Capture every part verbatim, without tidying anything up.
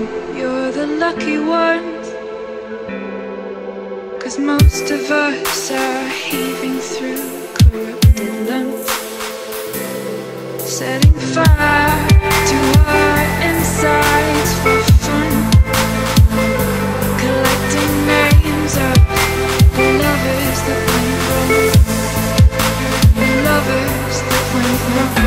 you're the lucky ones, 'cause most of us are heaving through corrupted lungs, setting fire to our insides for fun, collecting names of the lovers that went wrong, the lovers that went wrong.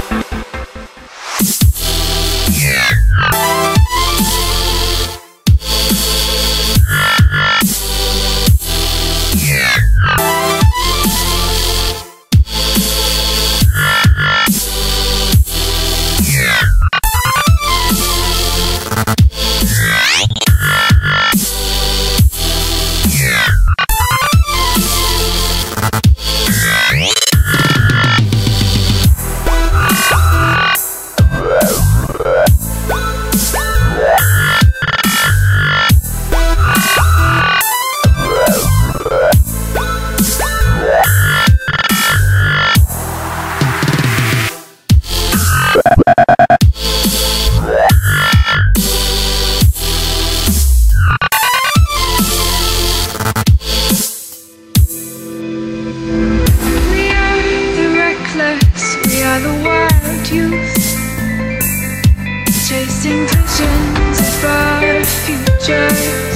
Chasing visions of our futures.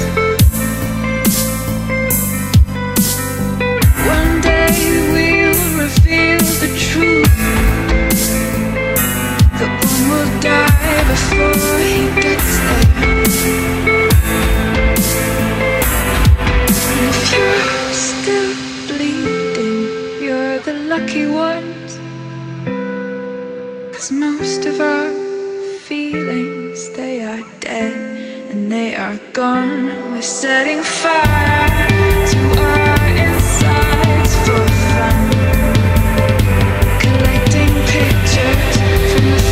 One day we'll reveal the truth, that one will die before he gets there. And if you're still bleeding, you're the lucky ones, 'cause most of our feelings, they are dead and they are gone. We're setting fire to our insides for fun, collecting pictures from the